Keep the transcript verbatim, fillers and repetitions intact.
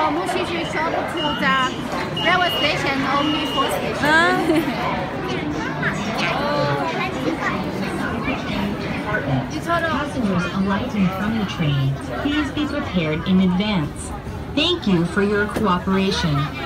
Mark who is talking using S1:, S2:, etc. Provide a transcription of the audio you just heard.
S1: Mushishi shop to the railway station only four stations.
S2: Passengers alighting from the train, please be prepared in advance. Thank you for your cooperation.